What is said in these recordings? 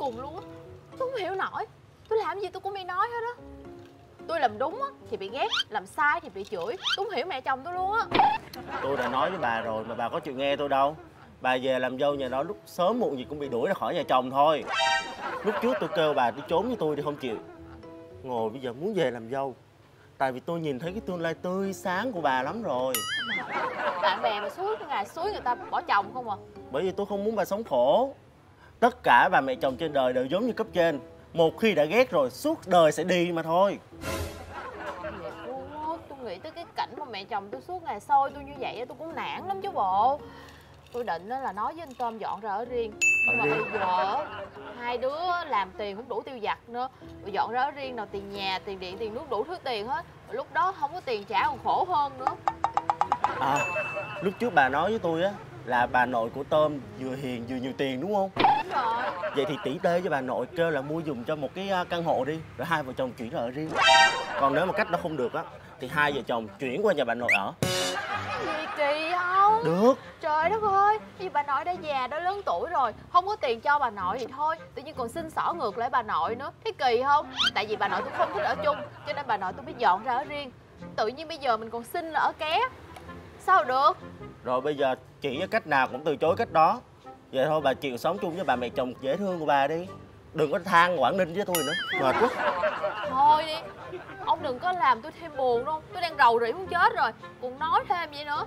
cùng luôn á. Tôi không hiểu nổi. Tôi làm gì tôi cũng bị nói hết á. Tôi làm đúng á thì bị ghét, làm sai thì bị chửi. Tôi không hiểu mẹ chồng tôi luôn á. Tôi đã nói với bà rồi mà bà có chịu nghe tôi đâu. Bà về làm dâu nhà đó lúc sớm muộn gì cũng bị đuổi ra khỏi nhà chồng thôi. Lúc trước tôi kêu bà đi trốn với tôi thì không chịu. Ngồi bây giờ muốn về làm dâu. Tại vì tôi nhìn thấy cái tương lai tươi sáng của bà lắm rồi. Bạn bè mà suối cái ngày suối người ta bỏ chồng không à. Bởi vì tôi không muốn bà sống khổ. Tất cả bà mẹ chồng trên đời đều giống như cấp trên. Một khi đã ghét rồi suốt đời sẽ đi mà thôi. Thiệt luôn á. Tôi nghĩ tới cái cảnh mà mẹ chồng tôi suốt ngày xôi tôi như vậy tôi cũng nản lắm chứ bộ. Tôi định là nói với anh Tôm dọn ra ở riêng. Nhưng mà bây giờ hai đứa làm tiền cũng đủ tiêu vặt nữa. Rồi dọn ra ở riêng nào tiền nhà, tiền điện, tiền nước đủ thứ tiền hết. Rồi lúc đó không có tiền trả còn khổ hơn nữa. À, lúc trước bà nói với tôi á là bà nội của Tôm vừa hiền vừa nhiều tiền đúng không? Đúng rồi. Vậy thì tỉ tê với bà nội kêu là mua giùm cho một cái căn hộ đi. Rồi hai vợ chồng chuyển ra ở riêng. Còn nếu mà cách đó không được á thì hai vợ chồng chuyển qua nhà bà nội ở. Gì kỳ không? Được. Trời đất ơi, vì bà nội đã già, đã lớn tuổi rồi. Không có tiền cho bà nội thì thôi. Tự nhiên còn xin xỏ ngược lại bà nội nữa. Thấy kỳ không? Tại vì bà nội tôi không thích ở chung, cho nên bà nội tôi mới dọn ra ở riêng. Tự nhiên bây giờ mình còn xin là ở ké. Sao được? Rồi bây giờ chỉ với cách nào cũng từ chối cách đó. Vậy thôi bà chịu sống chung với bà mẹ chồng dễ thương của bà đi. Đừng có than Quảng Ninh với tôi nữa. Mệt quá. Thôi đi. Ông đừng có làm tôi thêm buồn đâu. Tôi đang rầu rĩ muốn chết rồi. Còn nói thêm vậy nữa.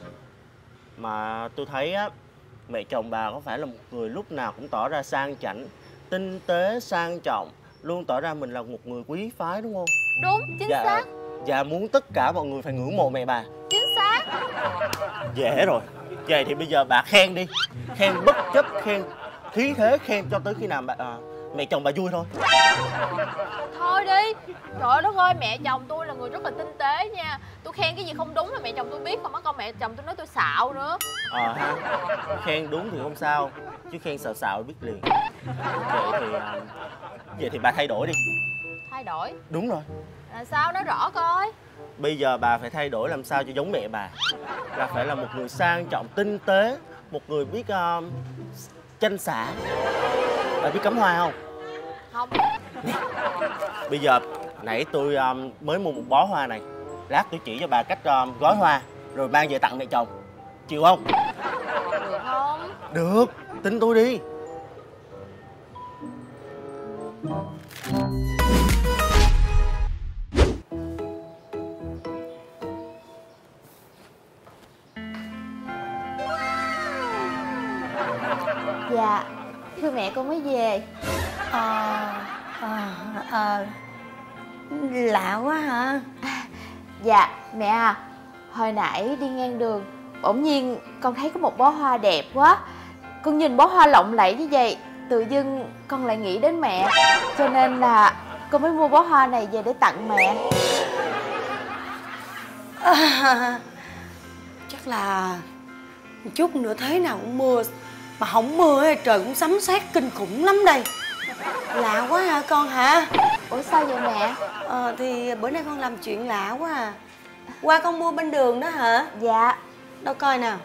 Mà tôi thấy á, mẹ chồng bà có phải là một người lúc nào cũng tỏ ra sang chảnh, tinh tế, sang trọng, luôn tỏ ra mình là một người quý phái đúng không? Đúng, chính xác. Và muốn tất cả mọi người phải ngưỡng mộ mẹ bà. Chính xác. Dễ rồi. Vậy thì bây giờ bà khen đi. Khen bất chấp, khen khí thế, khen cho tới khi nào mẹ chồng bà vui thôi. Thôi đi. Trời đất ơi, mẹ chồng tôi là người rất là tinh tế nha. Tôi khen cái gì không đúng là mẹ chồng tôi biết. Không có con mẹ chồng tôi nói tôi xạo nữa. Ha. Khen đúng thì không sao, chứ khen xạo xạo biết liền. Vậy thì bà thay đổi đi. Thay đổi? Đúng rồi. Là sao, nói rõ coi. Bây giờ bà phải thay đổi làm sao cho giống mẹ bà. Là phải là một người sang trọng, tinh tế, một người biết chanh xả. Bà biết cắm hoa không? Không. Nè, bây giờ nãy tôi mới mua một bó hoa này. Lát tôi chỉ cho bà cách gói hoa rồi mang về tặng mẹ chồng. Chịu không? Được không? Được, tin tôi đi. Dạ, thưa mẹ con mới về. Lạ quá hả? Dạ, mẹ à, hồi nãy đi ngang đường, bỗng nhiên con thấy có một bó hoa đẹp quá. Con nhìn bó hoa lộng lẫy như vậy, tự dưng con lại nghĩ đến mẹ. Cho nên là con mới mua bó hoa này về để tặng mẹ. Chắc là một chút nữa thế nào cũng mưa. Mà không mưa trời cũng sấm sét kinh khủng lắm đây. Lạ quá hả con hả? Ủa sao vậy mẹ? Thì bữa nay con làm chuyện lạ quá à. Qua con mua bên đường đó hả? Dạ. Đâu coi nào.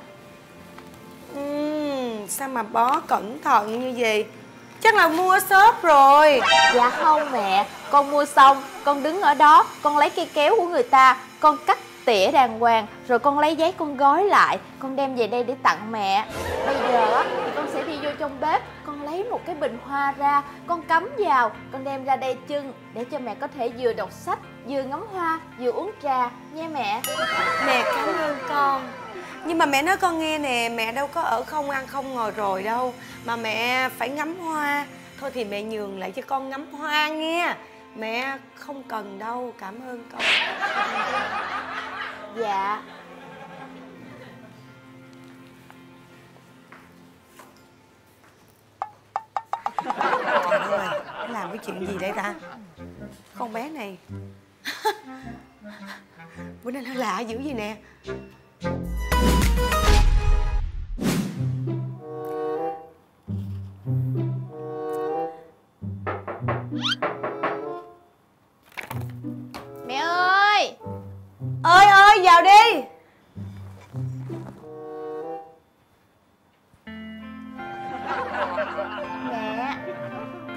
Sao mà bó cẩn thận như vậy? Chắc là mua ở shop rồi. Dạ không mẹ, con mua xong, con đứng ở đó, con lấy cây kéo của người ta, con cắt tỉa đàng hoàng, rồi con lấy giấy con gói lại, con đem về đây để tặng mẹ. Bây giờ á thì con sẽ đi vô trong bếp, con lấy một cái bình hoa ra, con cắm vào, con đem ra đây trưng để cho mẹ có thể vừa đọc sách, vừa ngắm hoa, vừa uống trà nha mẹ. Mẹ cảm ơn con. Nhưng mà mẹ nói con nghe nè, mẹ đâu có ở không ăn không ngồi rồi đâu, mà mẹ phải ngắm hoa. Thôi thì mẹ nhường lại cho con ngắm hoa nghe. Mẹ không cần đâu, cảm ơn con. Dạ. Trời ơi, nó làm cái chuyện gì đây ta? Con bé này bữa nay nó lạ dữ gì nè. Mẹ ơi! Ơi vào đi. Mẹ,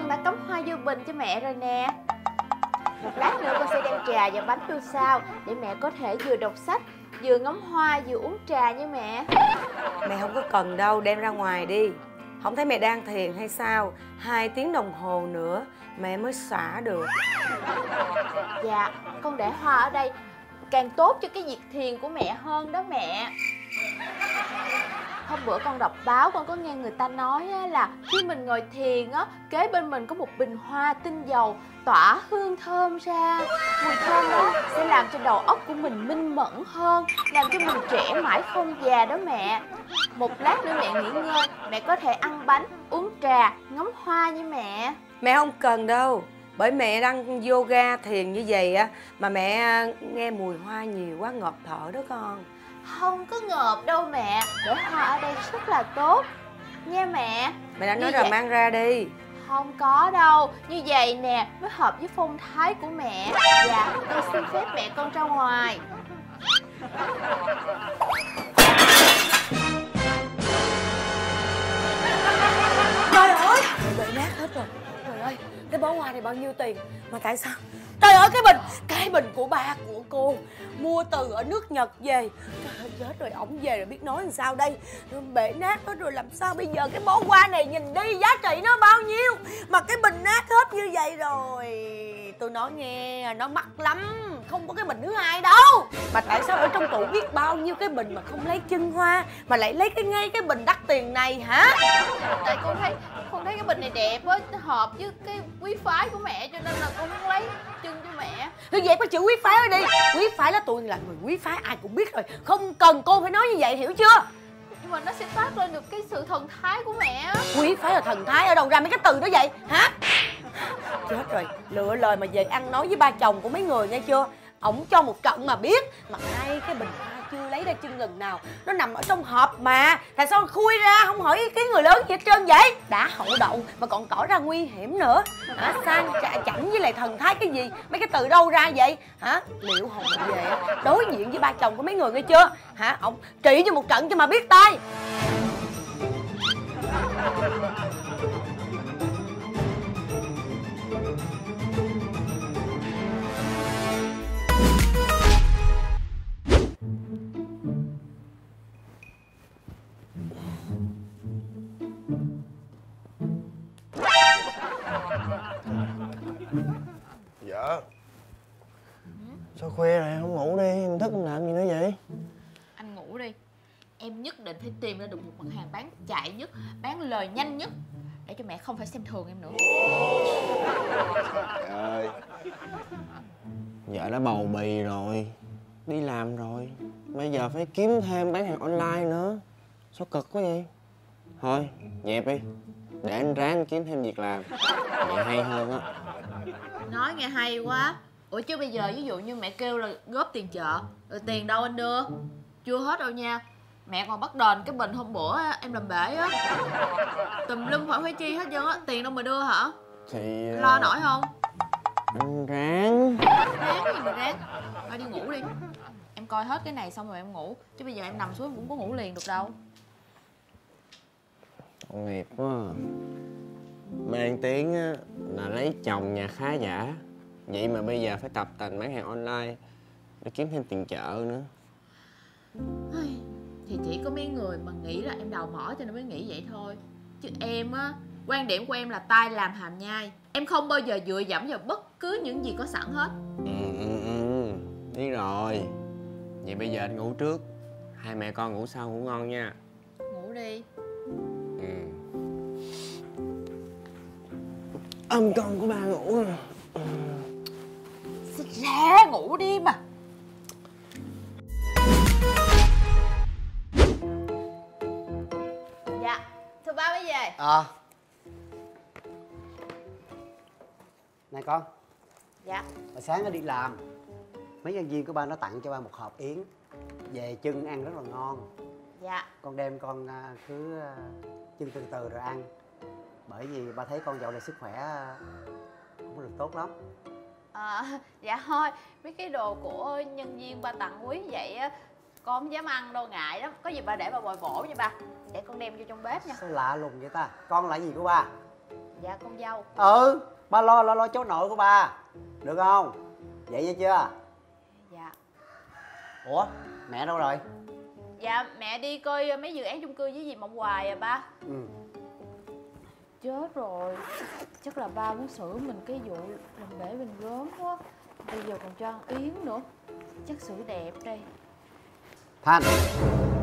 bình cho mẹ rồi nè. Một lát nữa con sẽ đem trà và bánh vô sau để mẹ có thể vừa đọc sách, vừa ngắm hoa, vừa uống trà nha mẹ. Mẹ không có cần đâu, đem ra ngoài đi. Không thấy mẹ đang thiền hay sao? 2 tiếng đồng hồ nữa mẹ mới xả được. Dạ, con để hoa ở đây càng tốt cho cái việc thiền của mẹ hơn đó mẹ. Hôm bữa con đọc báo con có nghe người ta nói là khi mình ngồi thiền á, kế bên mình có một bình hoa tinh dầu tỏa hương thơm ra. Mùi thơm đó sẽ làm cho đầu óc của mình minh mẫn hơn, làm cho mình trẻ mãi không già đó mẹ. Một lát nữa mẹ nghỉ ngơi, mẹ có thể ăn bánh, uống trà, ngắm hoa nha mẹ. Mẹ không cần đâu. Bởi mẹ đang yoga thiền như vậy á mà mẹ nghe mùi hoa nhiều quá ngộp thở đó con. Không có ngợp đâu mẹ, để hoa ở đây rất là tốt nha mẹ. Mẹ đã nói Như rồi, vậy mang ra đi. không có đâu, như vậy nè mới hợp với phong thái của mẹ. Dạ, con xin phép mẹ con ra ngoài. Trời ơi, bị nát hết rồi. Trời ơi, cái bó hoa này bao nhiêu tiền mà tại sao? Trời ơi, cái bình của ba của cô mua từ ở nước Nhật về. Trời ơi, chết rồi, ổng về rồi biết nói làm sao đây. Bể nát hết rồi, làm sao bây giờ? Cái bó hoa này nhìn đi, giá trị nó bao nhiêu mà cái bình nát hết như vậy rồi. Tôi nói nghe, nó mắc lắm, không có cái bình thứ hai đâu. Mà tại sao ở trong tủ biết bao nhiêu cái bình mà không lấy chân hoa mà lại lấy ngay cái bình đắt tiền này hả? Tại con thấy cái bình này đẹp á, hợp với cái quý phái của mẹ, cho nên là con muốn lấy chân cho mẹ. Thôi dẹp cái chữ quý phái đi. Quý phái là tôi là người quý phái ai cũng biết rồi. Không cần cô phải nói như vậy, hiểu chưa? Nhưng mà nó sẽ toát lên được cái sự thần thái của mẹ á. Quý phái là thần thái, ở đâu ra mấy cái từ đó vậy hả? Chết rồi, lựa lời mà về ăn nói với ba chồng của mấy người nghe chưa? Ổng cho một trận mà biết. Mà ngay cái bình hoa chưa lấy ra chân lần nào, nó nằm ở trong hộp mà. Tại sao khui ra không hỏi ý kiến người lớn gì hết trơn vậy? Đã hậu đậu mà còn tỏ ra nguy hiểm nữa hả? Sang chảnh với lại thần thái cái gì? Mấy cái từ đâu ra vậy hả? Liệu hồn về đối diện với ba chồng của mấy người nghe chưa hả? Ổng trị cho một trận cho mà biết tay. Dạ. Sao khuya rồi không ngủ đi, em thức em làm gì nữa vậy? Anh ngủ đi, em nhất định phải tìm ra được một mặt hàng bán chạy nhất, bán lời nhanh nhất, để cho mẹ không phải xem thường em nữa. Trời ơi, vợ đã bầu bì rồi, đi làm rồi, bây giờ phải kiếm thêm bán hàng online nữa. Sao cực quá vậy? Thôi, dẹp đi, để anh ráng kiếm thêm việc làm, vậy hay hơn á. Nói nghe hay quá. Ủa chứ bây giờ ví dụ như mẹ kêu là góp tiền chợ, rồi tiền đâu anh đưa? Chưa hết đâu nha. Mẹ còn bắt đền cái bình hôm bữa em làm bể á. Tùm lum phải chi hết trơn á. Tiền đâu mà đưa hả? Thì... Lo nổi không? anh ráng. Ráng gì mà ráng. Thôi đi ngủ đi. Em coi hết cái này xong rồi em ngủ. Chứ bây giờ em nằm xuống em cũng có ngủ liền được đâu. Tội nghiệp quá à. Mang tiếng á, là lấy chồng nhà khá giả. Vậy mà bây giờ phải tập tành bán hàng online để kiếm thêm tiền chợ nữa. Thì chỉ có mấy người mà nghĩ là em đầu mỏ cho nên mới nghĩ vậy thôi. Chứ em á, quan điểm của em là tay làm hàm nhai. Em không bao giờ dựa dẫm vào bất cứ những gì có sẵn hết. Biết rồi. Vậy bây giờ anh ngủ trước, hai mẹ con ngủ sau, ngủ ngon nha. Ngủ đi. Ôm con của ba ngủ rồi. Xích ra ngủ đi mà. Dạ, thưa ba mới về. Này con. Dạ. Hồi sáng nó đi làm, mấy nhân viên của ba nó tặng cho ba một hộp yến. Về chưng ăn rất là ngon. Dạ. Con đem con cứ chưng từ từ rồi ăn. Bởi vì ba thấy con dạo này sức khỏe không có được tốt lắm. Dạ thôi, mấy cái đồ của nhân viên ba tặng quý vậy á, con không dám ăn đâu, ngại lắm. Có gì ba để ba bồi bổ nha ba. Để con đem vô trong bếp nha. Sao lạ lùng vậy ta? Con là gì của ba? Dạ con dâu. Ba lo cháu nội của ba, được không? Vậy nha chưa? Dạ. Ủa mẹ đâu rồi? Dạ mẹ đi coi mấy dự án chung cư với dì Mộng Hoài à ba. Ừ. Chết rồi, chắc là ba muốn xử mình cái vụ làm bể bình gốm quá. Bây giờ còn cho ăn yến nữa, chắc xử đẹp đây. Thanh,